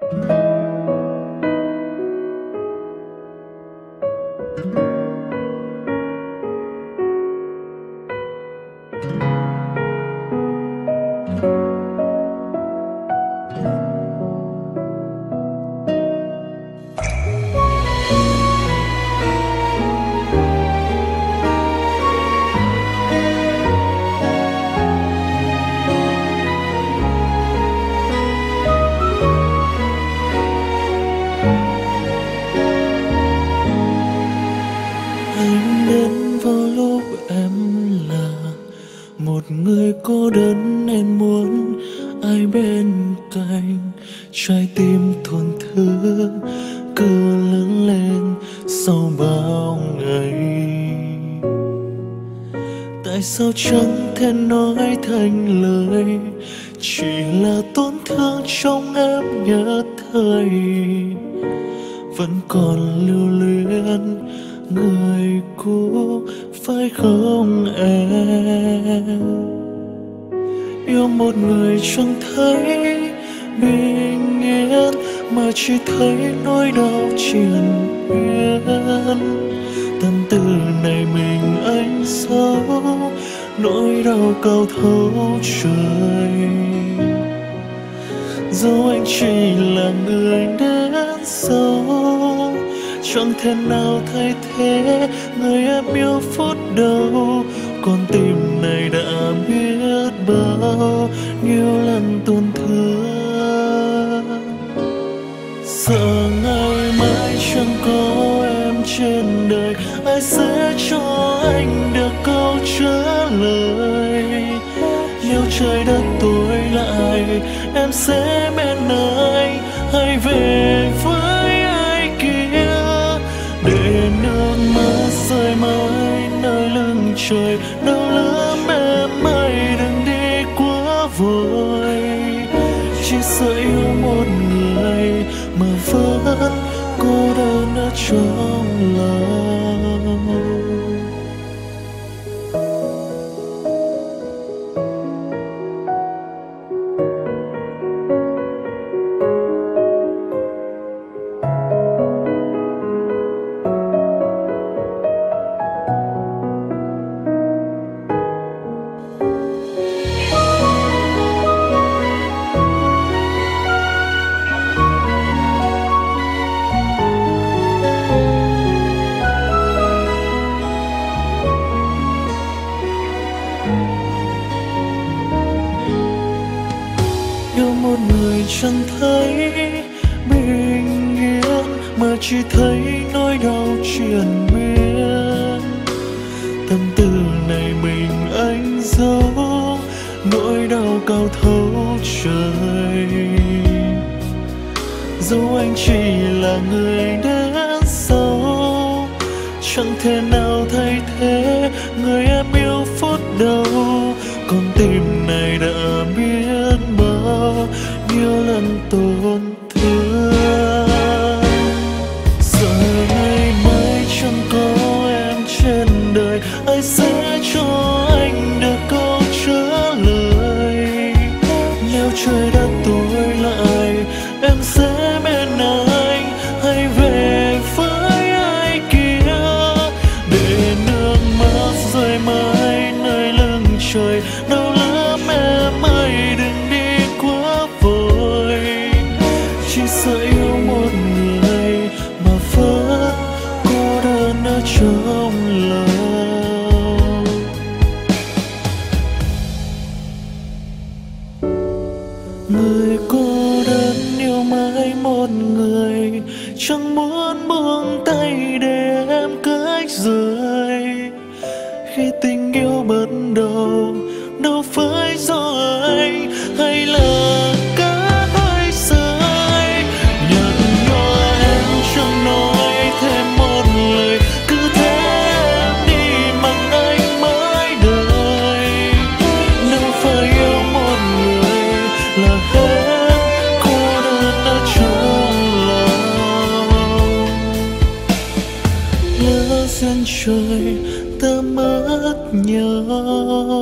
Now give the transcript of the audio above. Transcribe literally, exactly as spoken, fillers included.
Anh đến vào lúc em là một người cô đơn nên muốn ai bên cạnh. Trái tim thổn thức cứ lớn lên sau bao ngày. Tại sao chẳng thể nói thành lời, chỉ là tổn thương trong em nhớ thời. Vẫn còn lưu luyến người cũ phải không em? Yêu một người chẳng thấy bình yên, mà chỉ thấy nỗi đau triền miên. Tâm tư này mình anh giấu, nỗi đau cao thấu trời. Dẫu anh chỉ là người đến sau, chẳng thể nào thay thế người em yêu phút đầu. Con tim này đã biết bao nhiêu lần tổn thương. Sợ ngày mai chẳng có em trên đời, ai sẽ cho anh được câu trả lời. Nếu trời đất tối lại, em sẽ bên anh hay về với ai kia. Để nước mắt rơi mãi nơi lưng trời, đau lắm em ơi đừng đi quá vội. Chỉ sợ yêu một người mà vẫn cô đơn ở trong lòng. Yêu một người chẳng thấy bình yên, mà chỉ thấy nỗi đau triền miên. Tâm tư này mình anh giấu, nỗi đau cao thấu trời. Dẫu anh chỉ là người đến sau, chẳng thể nào thay thế người em yêu phút đầu. Con tim này đã biết bao nhiêu lần tổn thương. Giờ ngày mai chẳng có em trên đời, ai sẽ cho anh được câu trả lời. Nếu trời đất tối lại, em sẽ bên anh hay về với ai kia. Để nước mắt rơi mãi nơi lưng trời, đau lắm em ơi đừng đi quá vội. Chỉ sợ yêu một người mà vẫn cô đơn ở trong lòng. Người cô đơn yêu mãi một người, chẳng muốn buông tay để em cách rời. Khi tình yêu bắt đầu, đâu phải do anh hay là cả hai rơi. Nhạt nhòa em chẳng nói thêm một lời, cứ thế em đi mặc anh mãi đời. Nếu phải yêu một người là hết cô đơn ở trong lòng. Lỡ duyên trời ta mất nhau.